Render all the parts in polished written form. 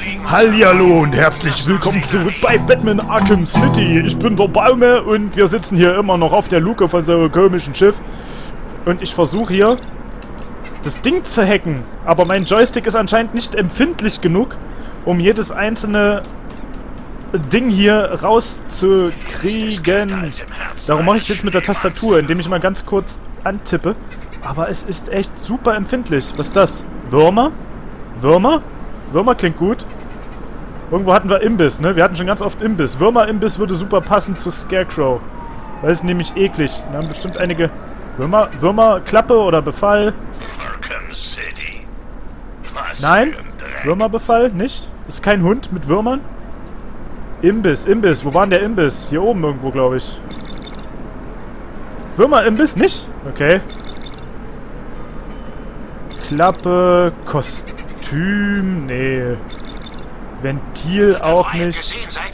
Hallihallo und herzlich willkommen zurück bei Batman Arkham City. Ich bin der Baume und wir sitzen hier immer noch auf der Luke von so einem komischen Schiff. Und ich versuche hier das Ding zu hacken. Aber mein Joystick ist anscheinend nicht empfindlich genug, um jedes einzelne Ding hier rauszukriegen. Darum mache ich es jetzt mit der Tastatur, indem ich mal ganz kurz antippe. Aber es ist echt super empfindlich. Was ist das? Würmer? Würmer? Würmer klingt gut. Irgendwo hatten wir Imbiss, ne? Wir hatten schon ganz oft Imbiss. Würmer-Imbiss würde super passen zu Scarecrow. Weil es nämlich eklig. Da haben bestimmt einige... Würmer-Klappe oder Befall? Nein? Würmerbefall? Nicht? Ist kein Hund mit Würmern? Imbiss, Imbiss. Wo war denn der Imbiss? Hier oben irgendwo, glaube ich. Würmer-Imbiss? Nicht? Okay. Klappe, Kostüm, nee. Ventil auch nicht.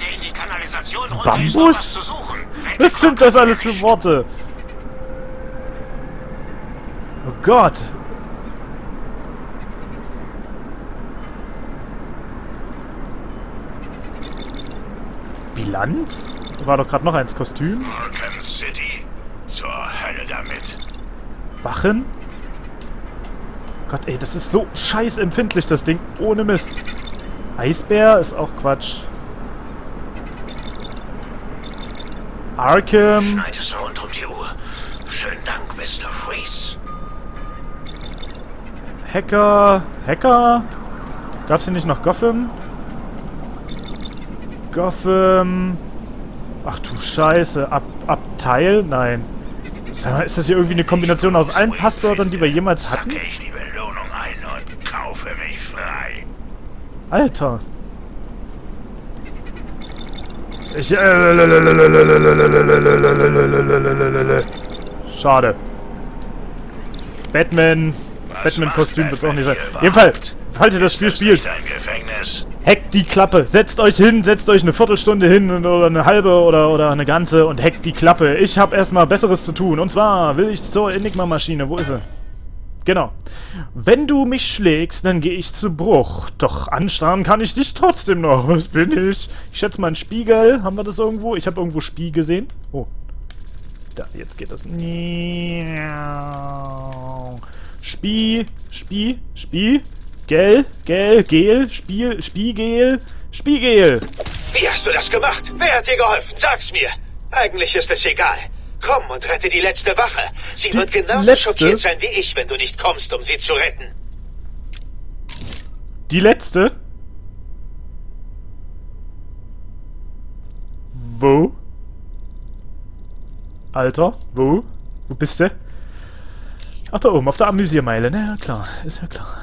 Bambus? Was sind das alles für Worte? Oh Gott. Bilanz? Da war doch gerade noch eins. Kostüm. Arkham City. Zur Hölle damit. Wachen? Gott, ey, das ist so scheiß empfindlich, das Ding. Ohne Mist. Eisbär ist auch Quatsch. Arkham. Schneit es rund um die Uhr. Schönen Dank, Mr. Freeze. Hacker. Hacker? Gab's hier nicht noch Gotham? Gotham. Ach du Scheiße. Abteil? Nein. Sag mal, ist das hier irgendwie eine Kombination aus allen Passwörtern, die wir jemals hatten? Sacke ich die Belohnung ein und kaufe mich frei. Alter. Schade. Batman-Kostüm wird es auch nicht sein. Jedenfalls, falls ihr das Spiel spielt, hackt die Klappe. Setzt euch hin, setzt euch eine Viertelstunde hin oder eine halbe oder eine ganze und hackt die Klappe. Ich habe erstmal Besseres zu tun. Und zwar will ich zur Enigma-Maschine. Wo ist sie? Genau. Wenn du mich schlägst, dann gehe ich zu Bruch. Doch anstarren kann ich dich trotzdem noch. Was bin ich? Ich schätze mal ein Spiegel. Haben wir das irgendwo? Ich habe irgendwo Spie gesehen. Oh. Da, jetzt geht das. Spie. Gel, Spiegel. Wie hast du das gemacht? Wer hat dir geholfen? Sag's mir. Eigentlich ist es egal. Komm und rette die letzte Wache. Sie wird genauso schockiert sein wie ich, wenn du nicht kommst, um sie zu retten. Die letzte? Wo? Alter, wo? Wo bist du? Ach, da oben, auf der Amüsiermeile. Na ja, klar. Ist ja klar.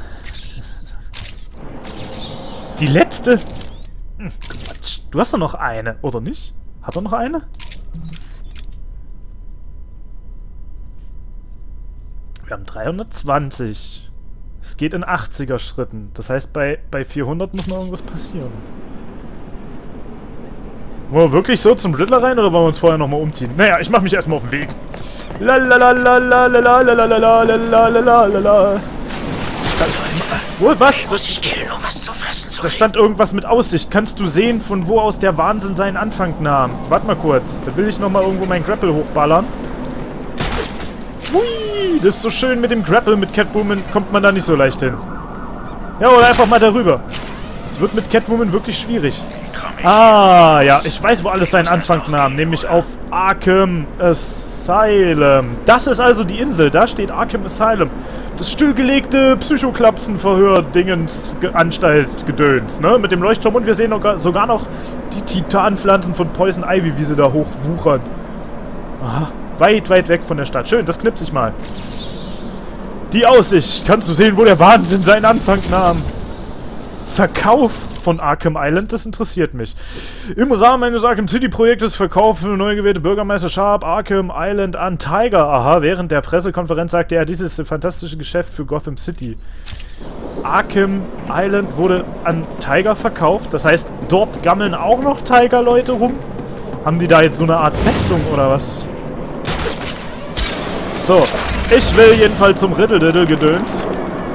Die letzte? Quatsch. Du hast doch noch eine, oder nicht? Hat er noch eine? Wir haben 320. Es geht in 80er Schritten. Das heißt, bei 400 muss noch irgendwas passieren. Wollen wir wirklich so zum Riddler rein oder wollen wir uns vorher nochmal umziehen? Naja, ich mach mich erstmal auf den Weg. Was? Da stand irgendwas mit Aussicht. Kannst du sehen, von wo aus der Wahnsinn seinen Anfang nahm? Warte mal kurz. Da will ich nochmal irgendwo meinen Grapple hochballern. Hui, das ist so schön mit dem Grapple. Mit Catwoman kommt man da nicht so leicht hin. Ja, oder einfach mal darüber. Es wird mit Catwoman wirklich schwierig. Ah, ja, ich weiß, wo alles seinen Anfang nahm. Nämlich auf Arkham Asylum. Das ist also die Insel. Da steht Arkham Asylum. Das stillgelegte Psychoklapsen-Verhör-Dingens-Anstalt-Gedöns, ne? Mit dem Leuchtturm. Und wir sehen sogar noch die Titanpflanzen von Poison Ivy, wie sie da hochwuchern. Aha. Weit, weit weg von der Stadt. Schön, das knipse ich mal. Die Aussicht. Kannst du sehen, wo der Wahnsinn seinen Anfang nahm? Verkauf von Arkham Island, das interessiert mich. Im Rahmen eines Arkham City Projektes verkaufen neu gewählte Bürgermeister Sharp Arkham Island an Tiger. Aha, während der Pressekonferenz sagte er, dieses fantastische Geschäft für Gotham City. Arkham Island wurde an Tiger verkauft. Das heißt, dort gammeln auch noch Tiger-Leute rum? Haben die da jetzt so eine Art Festung oder was? So, ich will jedenfalls zum Riddle-Diddle-Gedöns.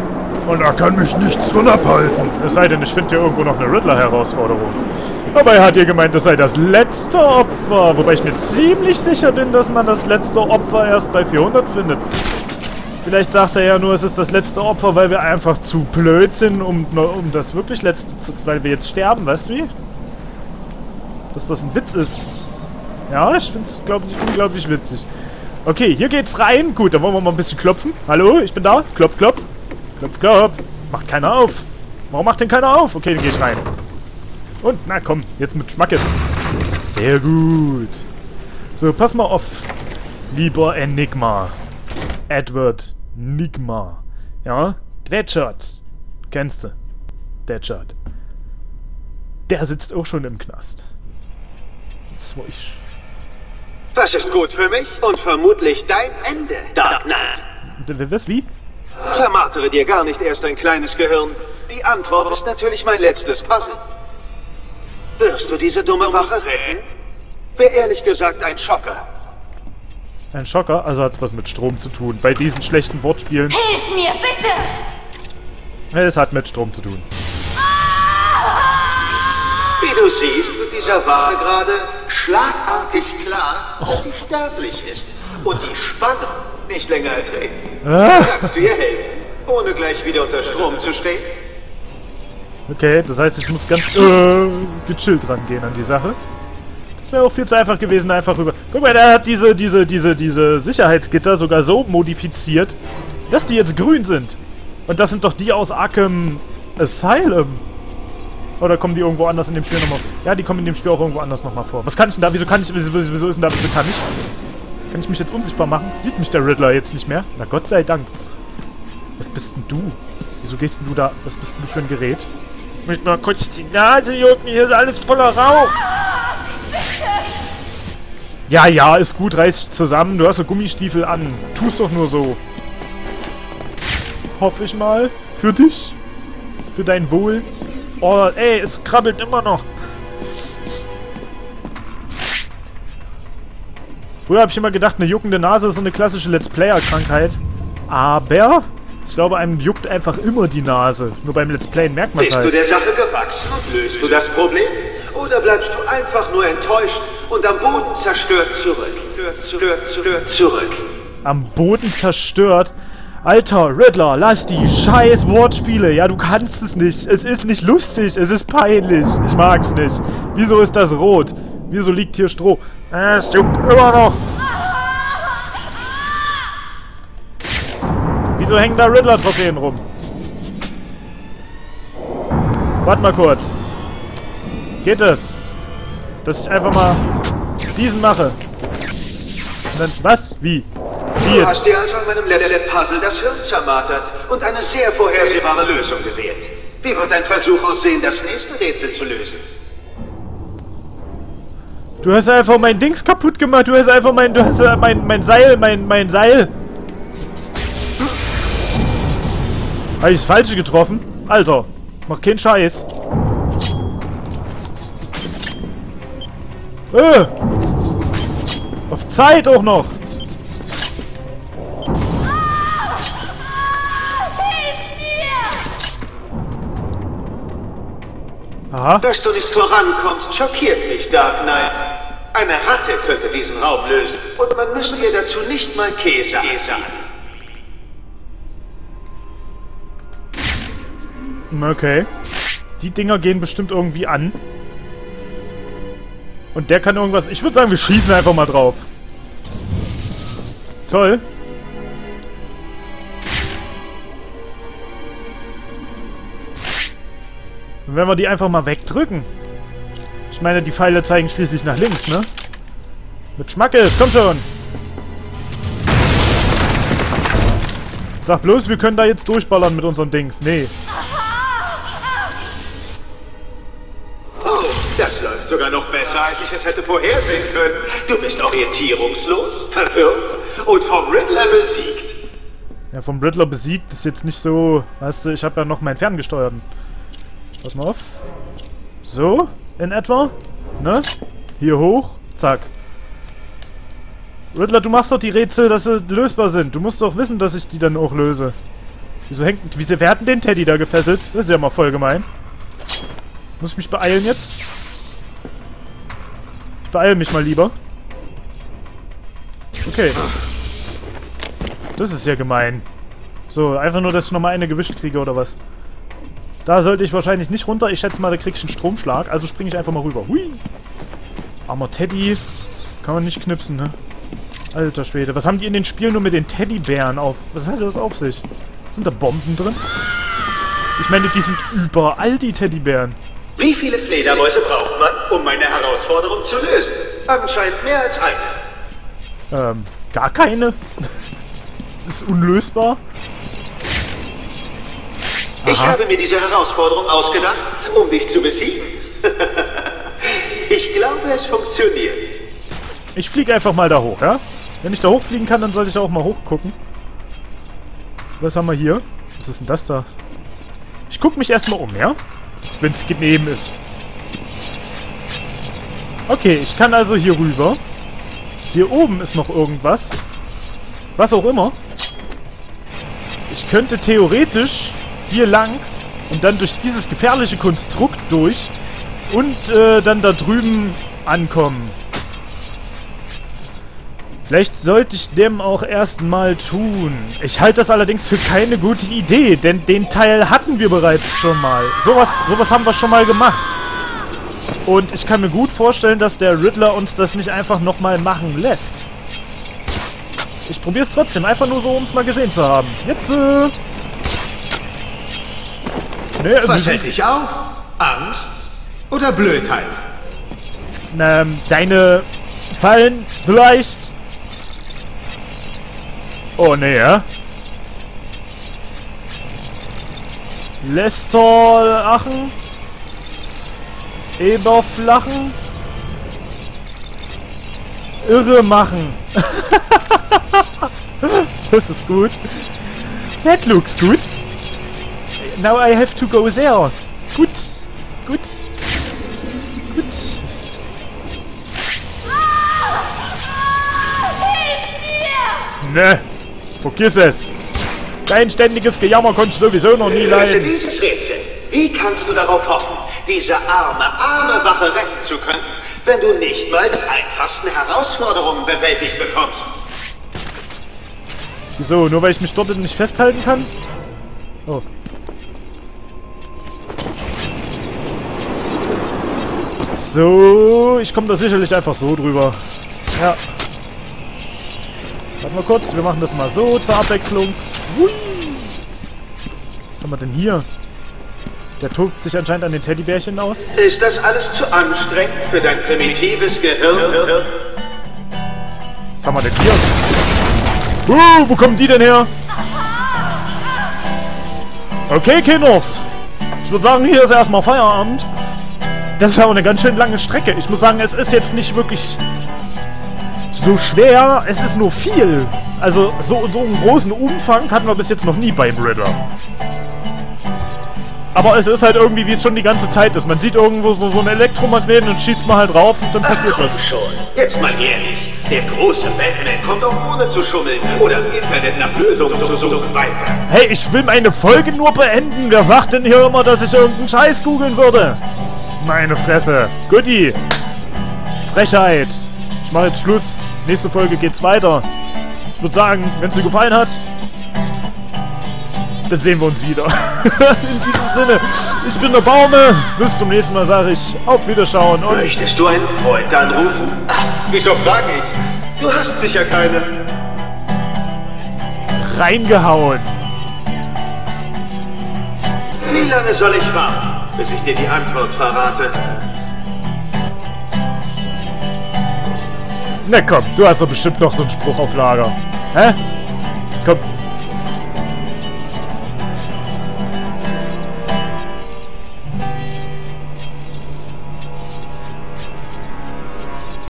Und da kann mich nichts von abhalten. Es sei denn, ich finde hier irgendwo noch eine Riddler-Herausforderung. Aber er hat hier gemeint, das sei das letzte Opfer. Wobei ich mir ziemlich sicher bin, dass man das letzte Opfer erst bei 400 findet. Vielleicht sagt er ja nur, es ist das letzte Opfer, weil wir einfach zu blöd sind, um das wirklich letzte zu... Weil wir jetzt sterben, weißt du wie? Dass das ein Witz ist. Ja, ich finde es, glaube ich, unglaublich witzig. Okay, hier geht's rein. Gut, dann wollen wir mal ein bisschen klopfen. Hallo, ich bin da. Klopf, klopf. Klopf, klopf. Macht keiner auf. Warum macht denn keiner auf? Okay, dann gehe ich rein. Und, na komm, jetzt mit Schmackes. Sehr gut. So, pass mal auf. Lieber Enigma. Edward Nigma. Ja? Deadshot. Kennst du? Deadshot. Der sitzt auch schon im Knast. Das war ich. Was ist gut für mich und vermutlich dein Ende, Dark Knight? Was, wie? Zermartere dir gar nicht erst dein kleines Gehirn. Die Antwort ist natürlich mein letztes Puzzle. Wirst du diese dumme Wache retten? Wäre ehrlich gesagt ein Schocker. Ein Schocker? Also hat es was mit Strom zu tun. Bei diesen schlechten Wortspielen. Hilf mir, bitte! Es hat mit Strom zu tun. Wie du siehst, wird dieser Wache gerade schlagartig klar, dass sie sterblich ist und die Spannung nicht länger erträgt. Kannst du ihr helfen, ohne gleich wieder unter Strom zu stehen? Okay, das heißt, ich muss ganz gechillt rangehen an die Sache. Das wäre auch viel zu einfach gewesen, einfach rüber. Guck mal, der hat diese Sicherheitsgitter sogar so modifiziert, dass die jetzt grün sind. Und das sind doch die aus Arkham Asylum. Oder kommen die irgendwo anders in dem Spiel nochmal? Ja, die kommen in dem Spiel auch irgendwo anders nochmal vor. Was kann ich denn da? Wieso ist denn da? Wieso kann ich? Kann ich mich jetzt unsichtbar machen? Sieht mich der Riddler jetzt nicht mehr? Na Gott sei Dank. Was bist denn du? Wieso gehst denn du da? Was bist denn du für ein Gerät? Ich möchte mal kurz die Nase jucken. Hier ist alles voller Rauch. Ja, ja, ist gut. Reiß dich zusammen. Du hast ja Gummistiefel an. Tu's doch nur so. Hoffe ich mal. Für dich. Für dein Wohl. Oh, ey, es krabbelt immer noch. Früher habe ich immer gedacht, eine juckende Nase ist so eine klassische Let's Player-Krankheit. Aber ich glaube, einem juckt einfach immer die Nase. Nur beim Let's Playen merkt man es halt. Bist du der Sache gewachsen und löst du das Problem? Oder bleibst du einfach nur enttäuscht und am Boden zerstört zurück? Am Boden zerstört? Alter, Riddler, lass die scheiß Wortspiele. Ja, du kannst es nicht. Es ist nicht lustig. Es ist peinlich. Ich mag's nicht. Wieso ist das rot? Wieso liegt hier Stroh? Es juckt immer noch. Wieso hängen da Riddler-Trophäen rum? Warte mal kurz. Geht es? Dass ich einfach mal diesen mache. Und dann, was? Wie? Du hast dir also an meinem letzten Puzzle das Hirn zermartert und eine sehr vorhersehbare Lösung gewählt. Wie wird dein Versuch aussehen, das nächste Rätsel zu lösen? Du hast einfach mein Dings kaputt gemacht. Du hast einfach mein Seil. Habe ich das Falsche getroffen? Alter, mach keinen Scheiß. Auf Zeit auch noch. Aha. Dass du nicht vorankommst, schockiert mich, Dark Knight. Eine Ratte könnte diesen Raum lösen. Und man müsste ihr dazu nicht mal Käse sagen. Okay. Die Dinger gehen bestimmt irgendwie an. Und der kann irgendwas... Ich würde sagen, wir schießen einfach mal drauf. Toll. Und wenn wir die einfach mal wegdrücken. Ich meine, die Pfeile zeigen schließlich nach links, ne? Mit Schmackes, komm schon! Sag bloß, wir können da jetzt durchballern mit unseren Dings. Nee. Oh, das läuft sogar noch besser, als ich es hätte vorhersehen können. Du bist orientierungslos, verwirrt und vom Riddler besiegt. Ja, vom Riddler besiegt ist jetzt nicht so... Weißt du, ich habe ja noch meinen ferngesteuerten. Pass mal auf. So, in etwa. Ne? Hier hoch. Zack. Riddler, du machst doch die Rätsel, dass sie lösbar sind. Du musst doch wissen, dass ich die dann auch löse. Wer hat denn den Teddy da gefesselt? Das ist ja mal voll gemein. Muss ich mich beeilen jetzt? Ich beeile mich mal lieber. Okay. Das ist ja gemein. So, einfach nur, dass ich nochmal eine gewischt kriege, oder was? Da sollte ich wahrscheinlich nicht runter. Ich schätze mal, da krieg ich einen Stromschlag. Also springe ich einfach mal rüber. Hui! Armer Teddy. Kann man nicht knipsen, ne? Alter Schwede. Was haben die in den Spielen nur mit den Teddybären auf? Was hat das auf sich? Sind da Bomben drin? Ich meine, die sind überall, die Teddybären. Wie viele Fledermäuse braucht man, um meine Herausforderung zu lösen? Anscheinend mehr als eine. Gar keine. Das ist unlösbar. Ich habe mir diese Herausforderung ausgedacht, um dich zu besiegen. Ich glaube, es funktioniert. Ich fliege einfach mal da hoch, ja? Wenn ich da hochfliegen kann, dann sollte ich da auch mal hochgucken. Was haben wir hier? Was ist denn das da? Ich gucke mich erstmal um, ja? Wenn es genehm ist. Okay, ich kann also hier rüber. Hier oben ist noch irgendwas. Was auch immer. Ich könnte theoretisch hier lang und dann durch dieses gefährliche Konstrukt durch und dann da drüben ankommen. Vielleicht sollte ich dem auch erstmal tun. Ich halte das allerdings für keine gute Idee, denn den Teil hatten wir bereits schon mal. Sowas haben wir schon mal gemacht. Und ich kann mir gut vorstellen, dass der Riddler uns das nicht einfach nochmal machen lässt. Ich probiere es trotzdem, einfach nur so, um es mal gesehen zu haben. Jetzt, Was hält dich auf? Angst oder Blödheit? Deine Fallen vielleicht. Oh, ne, ja. Lästerlachen. Eberflachen. Irre machen. Das ist gut. That looks good. Now I have to go there. Gut. Gut. Gut. Ne. Vergiss es. Dein ständiges Gejammer konnte ich sowieso noch nie leiden. Dieses Rätsel. Wie kannst du darauf hoffen, diese arme Wache retten zu können, wenn du nicht mal die einfachsten Herausforderungen bewältigt bekommst? Wieso? Nur weil ich mich dort nicht festhalten kann? Oh. So, ich komme da sicherlich einfach so drüber. Ja. Warte mal kurz, wir machen das mal so zur Abwechslung. Hui. Was haben wir denn hier? Der tobt sich anscheinend an den Teddybärchen aus. Ist das alles zu anstrengend für dein primitives Gehirn? Was haben wir denn hier? Wo kommen die denn her? Okay, Kinders. Ich würde sagen, hier ist erstmal Feierabend. Das ist ja auch eine ganz schön lange Strecke. Ich muss sagen, es ist jetzt nicht wirklich so schwer. Es ist nur viel. Also, so einen großen Umfang hatten wir bis jetzt noch nie beim Riddler. Aber es ist halt irgendwie, wie es schon die ganze Zeit ist. Man sieht irgendwo so einen Elektromagnet und schießt mal halt drauf und dann passiert was. Schon. Jetzt mal ehrlich. Der große Batman kommt auch ohne zu schummeln oder im Internet nach Lösungen zu suchen weiter. Hey, ich will meine Folge nur beenden. Wer sagt denn hier immer, dass ich irgendeinen Scheiß googeln würde? Meine Fresse. Gutti. Frechheit. Ich mache jetzt Schluss. Nächste Folge geht's weiter. Ich würde sagen, wenn es dir gefallen hat, dann sehen wir uns wieder. In diesem Sinne, ich bin der Baume. Bis zum nächsten Mal sage ich auf Wiederschauen. Und möchtest du einen Freund anrufen? Ach, wieso frage ich? Du hast sicher keine. Reingehauen. Wie lange soll ich warten, bis ich dir die Antwort verrate? Na komm, du hast doch bestimmt noch so einen Spruch auf Lager. Hä? Komm.